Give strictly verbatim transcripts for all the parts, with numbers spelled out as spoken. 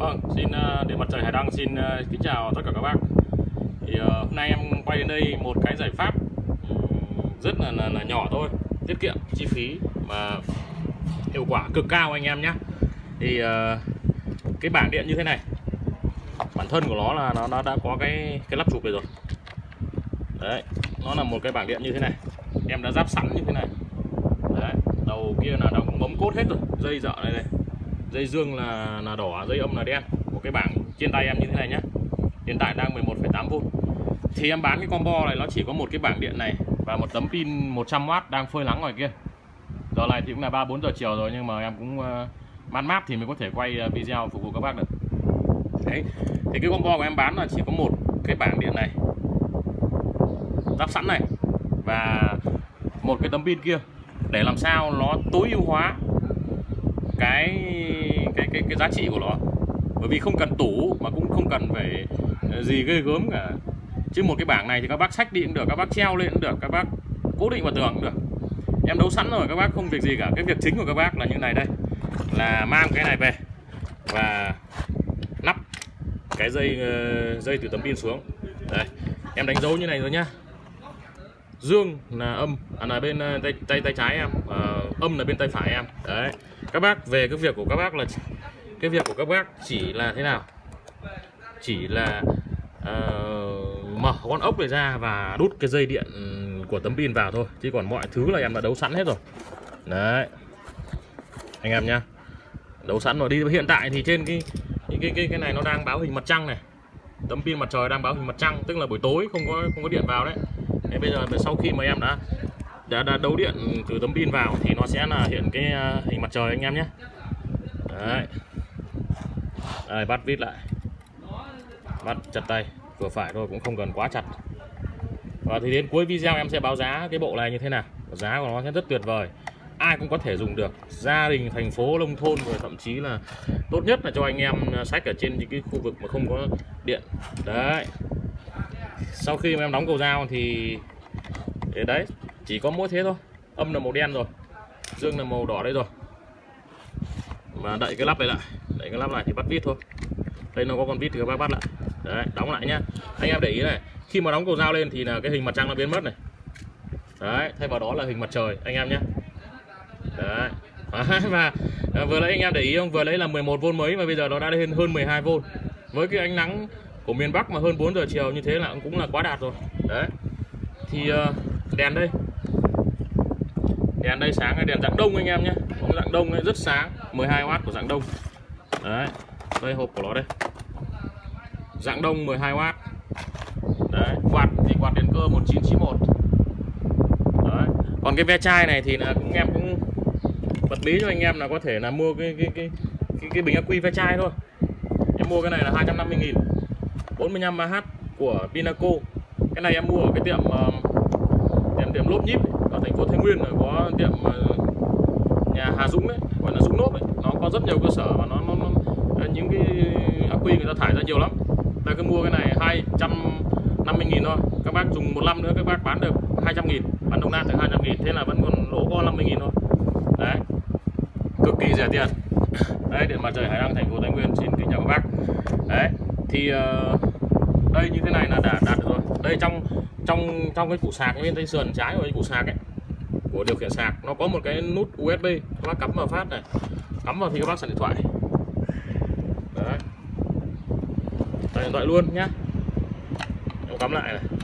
Vâng, xin uh, Điện Mặt Trời Hải Đăng xin uh, kính chào tất cả các bác. Thì uh, hôm nay em quay đến đây một cái giải pháp um, rất là, là, là nhỏ thôi, tiết kiệm chi phí mà hiệu quả cực cao anh em nhé. Thì uh, cái bảng điện như thế này, bản thân của nó là nó, nó đã có cái cái lắp chụp này rồi. Đấy, nó là một cái bảng điện như thế này, em đã ráp sẵn như thế này. Đấy, đầu kia là đóng bấm cốt hết rồi, dây dợ này này, dây dương là là đỏ, dây âm là đen. Một cái bảng trên tay em như thế này nhé, hiện tại đang mười một phẩy tám vôn. Thì em bán cái combo này nó chỉ có một cái bảng điện này và một tấm pin một trăm oát đang phơi nắng ngoài kia. Giờ này thì cũng là ba bốn giờ chiều rồi, nhưng mà em cũng uh, mát mát thì mới có thể quay video phục vụ các bác được. Đấy, thì cái combo của em bán là chỉ có một cái bảng điện này lắp sẵn này và một cái tấm pin kia, để làm sao nó tối ưu hóa cái cái cái cái giá trị của nó. Bởi vì không cần tủ mà cũng không cần phải gì ghê gớm cả. Chứ một cái bảng này thì các bác xách đi cũng được, các bác treo lên cũng được, các bác cố định vào tường cũng được. Em đấu sẵn rồi, các bác không việc gì cả. Cái việc chính của các bác là như này đây, là mang cái này về và nắp cái dây dây từ tấm pin xuống. Đây, em đánh dấu như này rồi nhá. Dương là âm, à, là bên tay tay tay trái em, à, âm là bên tay phải em. Đấy, các bác về cái việc của các bác là cái việc của các bác chỉ là thế nào, chỉ là uh, mở con ốc này ra và đút cái dây điện của tấm pin vào thôi, chứ còn mọi thứ là em đã đấu sẵn hết rồi. Đấy anh em nhá, đấu sẵn rồi. Đi hiện tại thì trên cái cái cái cái này nó đang báo hình mặt trăng này, tấm pin mặt trời đang báo hình mặt trăng, tức là buổi tối không có không có điện vào đấy. Thế bây giờ sau khi mà em đã đã, đã đấu điện từ tấm pin vào thì nó sẽ là hiện cái uh, hình mặt trời anh em nhé. Đấy, đây, bắt vít lại, bắt chặt tay vừa phải thôi, cũng không cần quá chặt. Và thì đến cuối video em sẽ báo giá cái bộ này như thế nào. Giá của nó sẽ rất tuyệt vời, ai cũng có thể dùng được, gia đình, thành phố, nông thôn, rồi thậm chí là tốt nhất là cho anh em xách ở trên những cái khu vực mà không có điện. Đấy, sau khi mà em đóng cầu dao thì đấy, chỉ có mỗi thế thôi. Âm là màu đen rồi, dương là màu đỏ đây rồi. Và đậy cái lắp này lại, đậy cái lắp lại thì bắt vít thôi. Đây nó có con vít thì các bác bắt lại. Đấy, đóng lại nhá. Anh em để ý này, khi mà đóng cầu dao lên thì là cái hình mặt trăng nó biến mất này. Đấy, thay vào đó là hình mặt trời anh em nhé. Đấy, và vừa lấy anh em để ý không, vừa lấy là mười một vôn mấy mà bây giờ nó đã lên hơn mười hai vôn. Với cái ánh nắng của miền Bắc mà hơn bốn giờ chiều như thế là cũng là quá đạt rồi. Đấy, thì uh, đèn đây, đèn đây sáng, cái đèn dạng đông anh em nhé, dạng đông ấy rất sáng, mười hai oát của dạng đông. Đấy, đây hộp của nó đây, dạng đông mười hai oát. Đấy, quạt thì quạt điện cơ một chín chín một. Đấy, còn cái ve chai này thì là cũng em cũng bật mí cho anh em là có thể là mua cái cái cái cái, cái bình ắc quy ve chai thôi. Em mua cái này là hai trăm năm mươi nghìn, bốn mươi lăm A H của Pinaco. Cái này em mua ở cái tiệm uh, tiệm tiệm lốp nhíp ở thành phố Thái Nguyên, là có tiệm uh, nhà Hà Dũng đấy, gọi là Dũng lốp ấy. Nó có rất nhiều cơ sở và nó, nó, nó những cái ắc quy người ta thải ra nhiều lắm. Ta cứ mua cái này hai trăm năm mươi nghìn thôi, các bác dùng một năm nữa các bác bán được hai trăm nghìn, bán đồng nát được hai trăm nghìn, thế là vẫn còn lỗ có năm mươi nghìn thôi. Đấy, cực kỳ rẻ tiền. Đấy, Điện Mặt Trời Hải Đăng thành phố Thái Nguyên xin kính chào các bác. Đấy, thì uh, đây như thế này là đã đạt được rồi. Đây trong trong trong cái củ sạc bên tay sườn trái của cái củ sạc ấy, của điều khiển sạc, nó có một cái nút u ét bê, các bác cắm vào phát này, cắm vào thì các bác sạc điện thoại. Đấy, sạc điện thoại luôn nhá, em cắm lại này,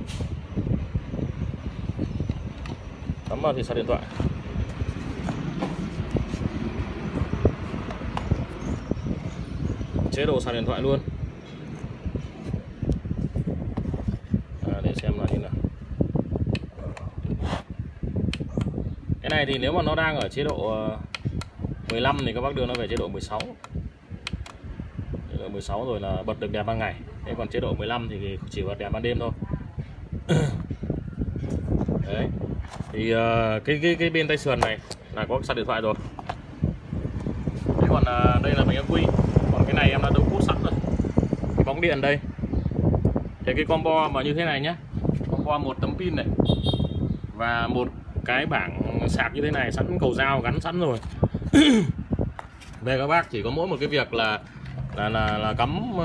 cắm vào thì sạc điện thoại. Chế độ sạc điện thoại luôn. À, để xem là như nào. Cái này thì nếu mà nó đang ở chế độ mười lăm thì các bác đưa nó về chế độ mười sáu. Chế độ mười sáu rồi là bật được đèn ban ngày. Thế còn chế độ mười lăm thì chỉ bật đèn ban đêm thôi. Đấy. Thì uh, cái cái cái bên tay sườn này là có sạc điện thoại rồi. Thế còn uh, đây là bình ắc quy. Còn cái này em đã đấu cốt sẵn rồi. Cái bóng điện đây. Thế cái combo mà như thế này nhé, combo một tấm pin này và một cái bảng sạc như thế này, sẵn cầu dao gắn sẵn rồi. Về các bác chỉ có mỗi một cái việc là là là, là cắm uh,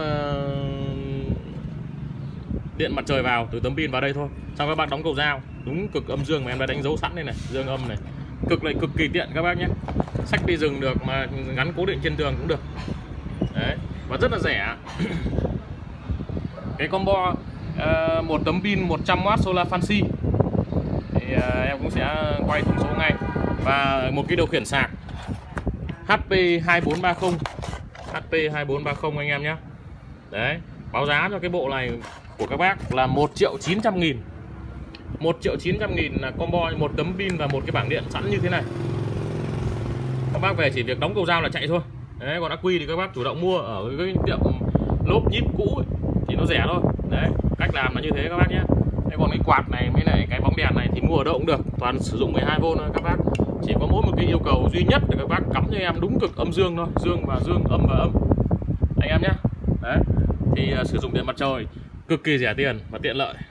điện mặt trời vào từ tấm pin vào đây thôi. Xong các bác đóng cầu dao đúng cực âm dương mà em đã đánh dấu sẵn đây này, dương âm này, cực lại cực kỳ tiện các bác nhé. Xách đi rừng được mà gắn cố định trên tường cũng được. Đấy, và rất là rẻ. Cái combo uh, một tấm pin một trăm oát solar fancy thì uh, em cũng sẽ quay thông số ngay, và một cái điều khiển sạc H P hai bốn ba không, H P hai bốn ba không anh em nhé. Đấy, báo giá cho cái bộ này của các bác là một triệu chín trăm nghìn. một triệu chín trăm nghìn là combo một tấm pin và một cái bảng điện sẵn như thế này. Các bác về chỉ việc đóng cầu dao là chạy thôi. Đấy, còn ắc quy thì các bác chủ động mua ở cái tiệm lốp nhíp cũ ấy, thì nó rẻ thôi. Đấy, cách làm là như thế các bác nhé. Thế còn cái quạt này với lại cái bóng đèn này thì mua ở đâu cũng được, toàn sử dụng mười hai vôn thôi các bác. Chỉ có mỗi một cái yêu cầu duy nhất là các bác cắm cho em đúng cực âm dương thôi, dương và dương, âm và âm anh em nhé. Đấy, thì uh, sử dụng điện mặt trời cực kỳ rẻ tiền và tiện lợi.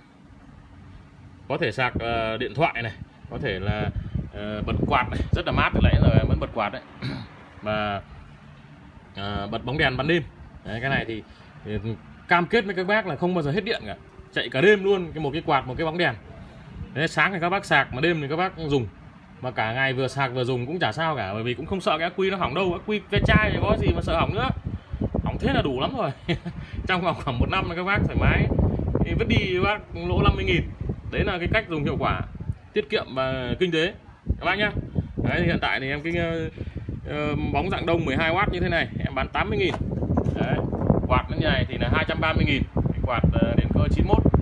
Có thể sạc uh, điện thoại này, có thể là uh, bật quạt này, rất là mát, từ nãy giờ em vẫn bật quạt đấy. Và uh, bật bóng đèn ban đêm. Đấy, cái này thì, thì cam kết với các bác là không bao giờ hết điện cả, chạy cả đêm luôn, cái một cái quạt, một cái bóng đèn. Đấy, sáng thì các bác sạc mà đêm thì các bác dùng, mà cả ngày vừa sạc vừa dùng cũng chả sao cả, bởi vì cũng không sợ cái ắc quy nó hỏng đâu. Ắc quy ve chai thì có gì mà sợ hỏng nữa, hỏng thế là đủ lắm rồi. Trong vòng khoảng một năm là các bác thoải mái thì vứt đi các bác lỗ năm mươi nghìn. Đấy là cái cách dùng hiệu quả, tiết kiệm và kinh tế các bác nhá. Đấy, thì hiện tại thì em cái uh, bóng dạng đông mười hai oát như thế này em bán tám mươi nghìn. Đấy, quạt như này thì là hai trăm ba mươi nghìn, cái quạt uh, điện cơ chín mốt.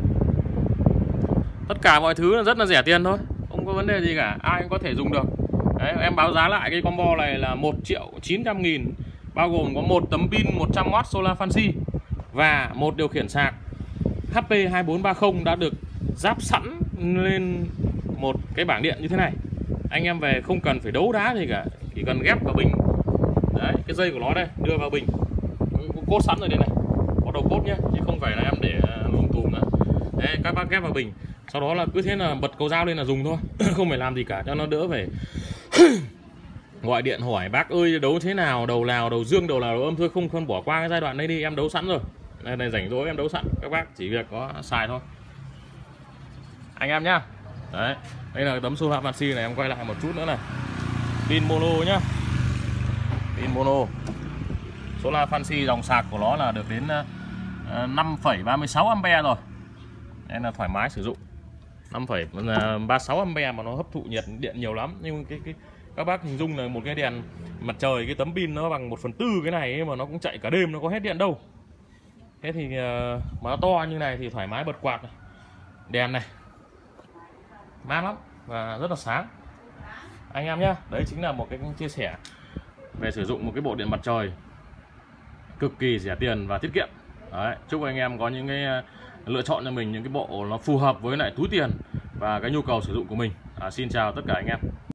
Tất cả mọi thứ rất là rẻ tiền thôi, không có vấn đề gì cả, ai cũng có thể dùng được. Đấy, em báo giá lại cái combo này là một triệu chín trăm nghìn, bao gồm có một tấm pin một trăm oát solar fancy và một điều khiển sạc H P hai bốn ba không đã được ráp sẵn lên một cái bảng điện như thế này. Anh em về không cần phải đấu đá gì cả, chỉ cần ghép vào bình. Đấy, cái dây của nó đây, đưa vào bình, cốt sẵn rồi đây này, có đầu cốt nhé, chứ không phải là em để lùm tùm nữa. Đấy, các bác ghép vào bình, sau đó là cứ thế là bật cầu dao lên là dùng thôi. Không phải làm gì cả, cho nó đỡ phải gọi điện hỏi bác ơi đấu thế nào, đầu nào, đầu dương, đầu nào, đầu âm. Thôi không không bỏ qua cái giai đoạn đấy đi, em đấu sẵn rồi. Đây này, rảnh rỗi em đấu sẵn, các bác chỉ việc có xài thôi anh em nhá. Đấy, đây là tấm solar fancy này, em quay lại một chút nữa này, pin mono nhá, pin mono solar fancy. Dòng sạc của nó là được đến năm phẩy ba mươi sáu ampe rồi, nên là thoải mái sử dụng. Năm phẩy ba mươi sáu ampe mà nó hấp thụ nhiệt điện nhiều lắm. Nhưng cái cái các bác hình dung là một cái đèn mặt trời, cái tấm pin nó bằng một phần tư cái này ấy, mà nó cũng chạy cả đêm, nó có hết điện đâu. Thế thì mà nó to như này thì thoải mái bật quạt này, đèn này mát lắm và rất là sáng anh em nhé. Đấy chính là một cái chia sẻ về sử dụng một cái bộ điện mặt trời cực kỳ rẻ tiền và tiết kiệm. Đấy, chúc anh em có những cái lựa chọn cho mình những cái bộ nó phù hợp với lại túi tiền và cái nhu cầu sử dụng của mình. À, xin chào tất cả anh em.